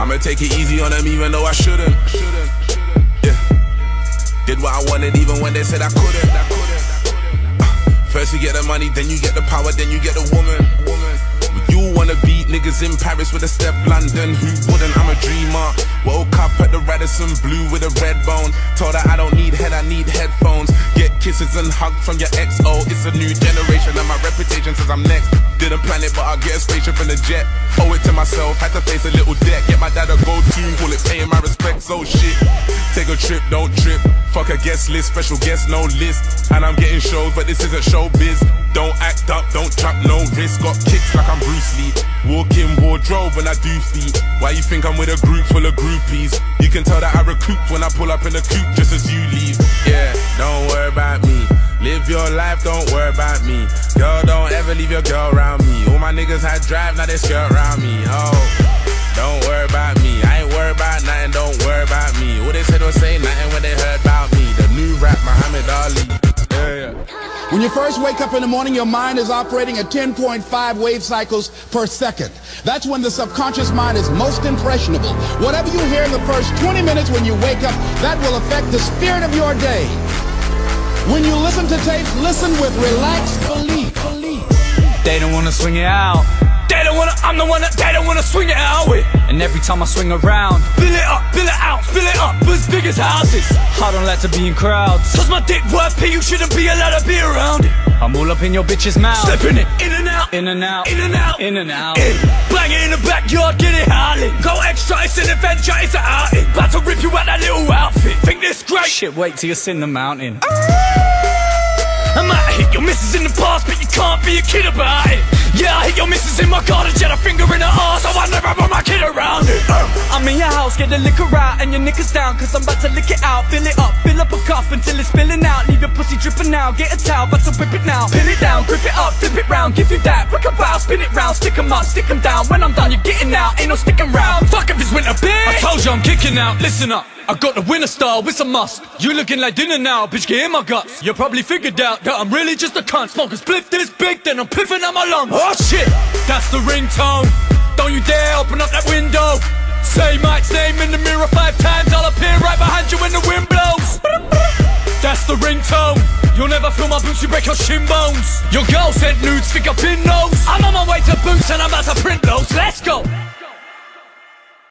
I'ma take it easy on them even though I shouldn't. Yeah. Did what I wanted even when they said I couldn't. First you get the money, then you get the power, then you get the woman. You wanna beat niggas in Paris with a step London, who wouldn't? I'm a dreamer. Woke up at the Radisson Blue with a red bone. Told her I don't need head, I need headphones. Get kisses and hugs from your XO. It's a new generation and my reputation says I'm next. Didn't plan it but I'll get a spaceship in a jet. Owe it to myself, had to face a little debt. Get my dad a gold tune, call it paying my respects. Oh shit, take a trip, don't trip. Fuck a guest list, special guest, no list. And I'm getting shows but this isn't showbiz. Don't act up, don't chuck no risk. Got kicks like I'm Bruce Lee. Walk in wardrobe when I do feet. Why you think I'm with a group full of groupies? You can tell that I recoup when I pull up in the coupe just as you leave. Yeah, don't worry about me. Live your life, don't worry about me. Girl, don't ever leave your girl around me. All my niggas had drive, now they skirt around me. Oh, don't worry about me. I ain't worried about nothing, don't worry about me. All they said was say nothing when they heard about me. The new rap, Muhammad Ali. Yeah. When you first wake up in the morning, your mind is operating at 10.5 wave cycles per second. That's when the subconscious mind is most impressionable. Whatever you hear in the first 20 minutes when you wake up, that will affect the spirit of your day. When you listen to tapes, listen with relaxed belief. They don't wanna swing it out. They don't wanna, I'm the one that they don't wanna swing it out with. And every time I swing around, fill it up, fill it out, fill it up, as big as houses. I don't like to be in crowds, cause my dick worth P, you shouldn't be allowed to be around it. I'm all up in your bitch's mouth, slipping it, in and out, in and out, in and out, in and out. In, bang it in the backyard, get it howling. Go extra, it's an adventure, it's an outing. About to rip you out that little outfit, think this great? Shit, wait till you sing the mountain. I might hit your missus in the past, but you can't be a kid about it. Yeah, I hit your missus in my garden, jet a finger in her ass, so I never put my kid around it. I'm in your house, get the liquor out and your knickers down, cause I'm about to lick it out. Fill it up a cup until it's spilling out. Leave your pussy dripping now, get a towel, but to whip it now. Pin it down, grip it up, flip it round, give you that. Rock a bow, spin it round, stick 'em up, stick 'em down. When I'm done, you're getting out, ain't no sticking round. Fuck if it's winter, bitch. I told you I'm kicking out, listen up. I got the winner style, it's a must. You looking like dinner now, bitch, get in my guts. You probably figured out that I'm really just a cunt. Smoke a spliff this big, then I'm piffing out my lungs. Oh shit, that's the ringtone. Don't you dare open up that window. Say Mike's name in the mirror 5 times, I'll appear right behind you when the wind blows. That's the ringtone. You'll never feel my boots, you break your shin bones. Your girl sent nudes, think I've been those. I'm on my way to boots and I'm about to print those, let's go.